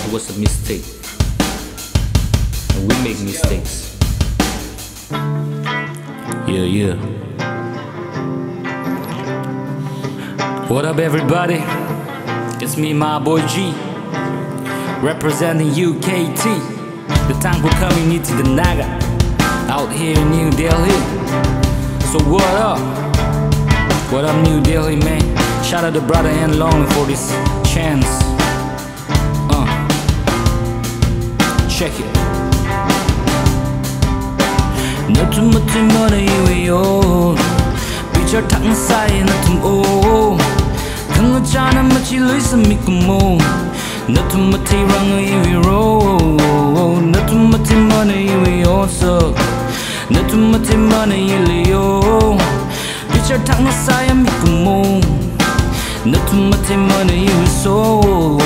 was a mistake, and we make mistakes. Yeah. What up, everybody? It's me, MABOY'G, representing UKT, the Tangkhul community, the Naga, out here in New Delhi. So what up? What up, New Delhi, man? Shout out to brother and Long for this chance. Check it. Nothing but the money we own. Picture thẳng sai nothing oh. Không có cha nằm mà chỉ lưới sâm mi cùng mồ. Nothing but the wrong we roll. Nothing but the money we own so. Nothing but the money we own. Picture thẳng sai mi cùng mồ. Nothing but the money we sold.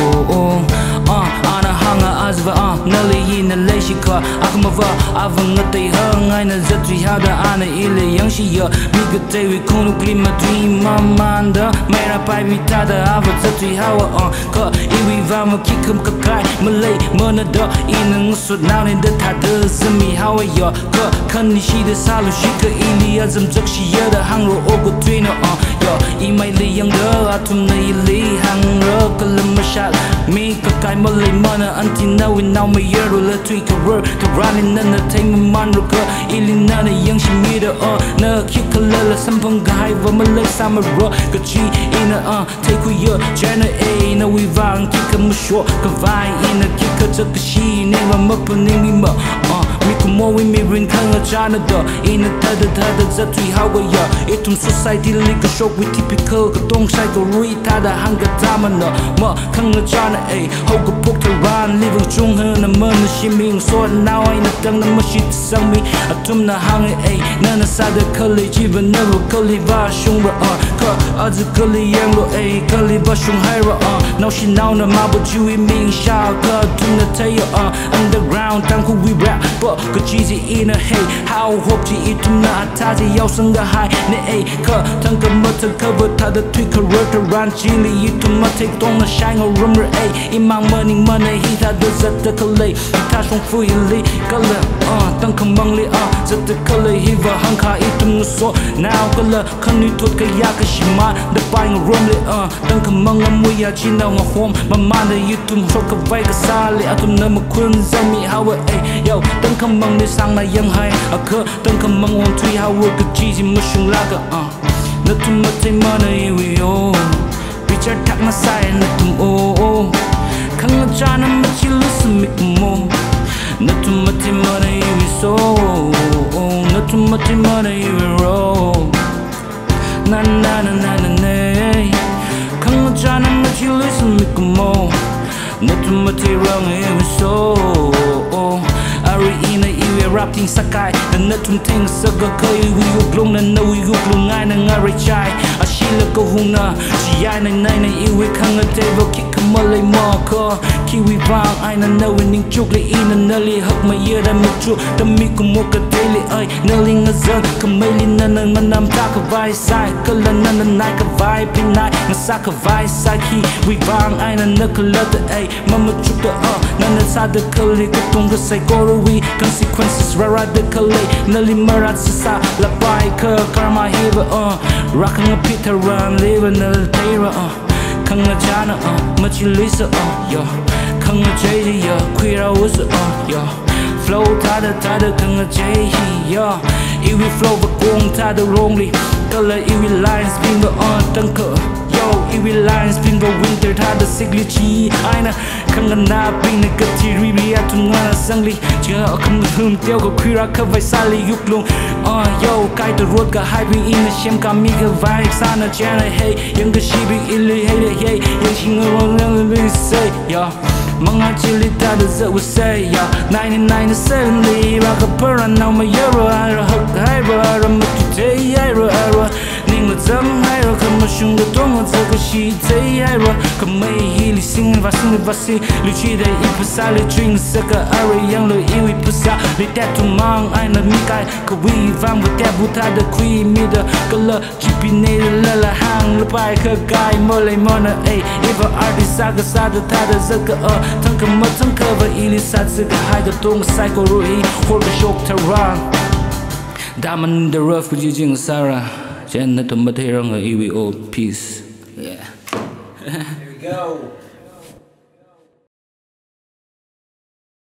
Ana hanga azva nali na leishika akmava avanga tay hangay na zatri hada ana ile yang shiya migate we kunu klima dream mamanda mera pai vitada ava zatri hawa ka iwi vama kikum kakai malay manada inang sut now in the tada zami hawa ya ka kan shi da salu shika ili azam zakshi da hangro ogo twina ya imai li yang da atum na ili hangro kalam shal me kakai malay mana until now we now my year la tweak a word to running na take my man roka ili na yang shi mi da na kikala sampang gai va malay sama ro ka chi ina take ku ya jana a na we vang kikam sho ka vai ina kika ka shi ne ma mapaning mi ma mi kumo we mi rin khanga jana da ina tada zatui hawa ya itum society li ka shock we typical ka tong sai ko rui tada hanga dama na ma khanga jana a ho ka pok to run living chung hơn na man na shiming so now I na tang na mashit sang mi atum na hang a na na sa da college even never kali va shung ra ka az kali yang lo a kali ba shung hai ra now she now na MABOY'G we ming sha ka tum na tay underground Tangkhul we rap but ka cheesy in a hey how hope ji itum na ta ji yao sang da hai ne a ka tang ka ma ta cover ta da tweak ka to run chili itum ma take tong na shine a room ra a imang money hi ta da zat da kalai ta shong fu li kala tang kham bang li zat da kalai hi va hang kha itum so now kala khan ni thot ka ya ka shima da pai ng room li tang kham mang mu ya chi na ng hom ma ma da itum so ka vai ka sa li atum na ma khun zami hawa a yo tang kham mang ni sang na yang hai ka tang kham mang on tui hawa ka chi ji ma shung la ka na tum ma te ma na we yo picture thak na sai na tum khanga jana ma chi listen mi kumo nothing but the money we sold, nothing but the money we roll. Na na na na na na. Khanga jana ma chi listen mi kumo nothing but the wrong we sold. Ari ina iwe rapping sakai na tum ting saga kai we uglong na no we uglong ai na ngari chai ashila ko huna chi ai na na iwe khanga table kick malay mo ko kiwi vang ai na no ning chuk le ina nali hak ma ye da mi chu da mi ko mo ka daily ai nali ngazan kamali na na manam ta ka vai sai kala na na ka vai pinai ngasa ka vai sai ki we vang ai na na kala da ai mama chuk da na na sa da kali ko tung ka sai ko we consequences radically nali marat sa la pai ka karma hiva rocking a peter run living a tera khanga jana ma chi lisa yo khanga jay yo queer was yo flow ta da khanga jay yo iwi flow ba kong ta da wrongly color iwi lines being the Tangkhul yo iwi lines being the winter ta da sigli chi aina khanga na ping na ka ti ri ri atun nga sangli cha kham thum teo ko khira ka vai sali yuklung yo kai to road ka hai bi in the shem ka mi ka vai sa na chana hey yang ka shi bi ili hey hey yang sing around lang bi say yo mga chili ta da za we say yo 99 li ra ka para now my euro I hug hai ra ma tu tay ai ra 听了怎爱了，可么凶的懂了这个戏最爱了，可没一里心发生的发生，离去的一菩萨里军这个二位养了一位菩萨，离带图忙爱了米盖，可违反不带不他的亏米的，个了几比内的了了行了白可盖莫雷莫呢哎，一个二的三个杀的他的这个腾个么腾可不一里杀这个海个东个赛过如意，或者shock他让。他们的 rough 不就进沙了，现在他们太让了，因为 all peace，yeah。Here we go.